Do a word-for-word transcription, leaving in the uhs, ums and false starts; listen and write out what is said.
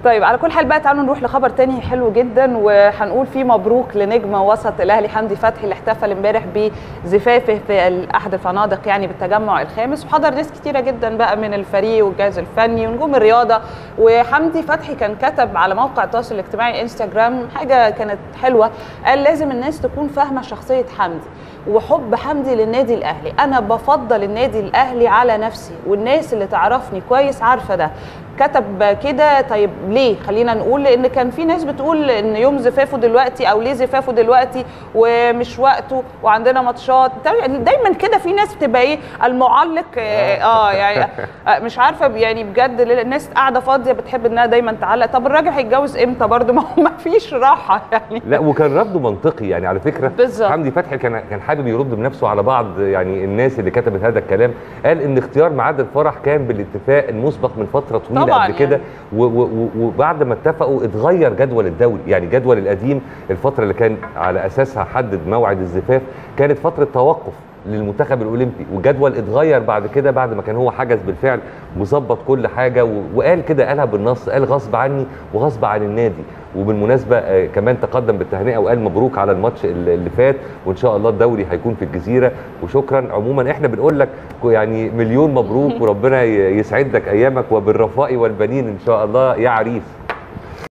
طيب على كل حال بقى تعالوا نروح لخبر تاني حلو جدا، وهنقول فيه مبروك لنجم وسط الاهلي حمدي فتحي اللي احتفل امبارح بزفافه في احد الفنادق يعني بالتجمع الخامس، وحضر ناس كتيره جدا بقى من الفريق والجهاز الفني ونجوم الرياضه. وحمدي فتحي كان كتب على موقع التواصل الاجتماعي انستجرام حاجه كانت حلوه، قال لازم الناس تكون فاهمه شخصيه حمدي وحب حمدي للنادي الاهلي. انا بفضل النادي الاهلي على نفسي، والناس اللي تعرفني كويس عارفه ده. كتب كده. طيب ليه؟ خلينا نقول لان كان في ناس بتقول ان يوم زفافه دلوقتي او ليه زفافه دلوقتي ومش وقته وعندنا ماتشات. دايما كده في ناس بتبقى ايه المعلق اه يعني مش عارفه يعني بجد الناس قاعده فاضيه بتحب انها دايما تعلق. طب الراجل هيتجوز امتى برده؟ ما هو ما فيش راحه يعني. لا وكان رده منطقي يعني على فكره. بالظبط. حمدي فتحي كان كان حابب يرد بنفسه على بعض يعني الناس اللي كتبت هذا الكلام. قال ان اختيار ميعاد الفرح كان بالاتفاق المسبق من فتره طويله قبل كده يعني. وبعد ما اتفقوا اتغير جدول الدوري، يعني جدول القديم الفتره اللي كان على اساسها حدد موعد الزفاف كانت فتره توقف للمنتخب الاولمبي، والجدول اتغير بعد كده بعد ما كان هو حجز بالفعل وظبط كل حاجه. وقال كده، قالها بالنص، قال غصب عني وغصب عن النادي. وبالمناسبه آه كمان تقدم بالتهنئه وقال مبروك على الماتش اللي فات، وان شاء الله الدوري هيكون في الجزيره. وشكرا. عموما احنا بنقول لك يعني مليون مبروك وربنا يسعدك ايامك وبالرفاء والبنين ان شاء الله يا عريس.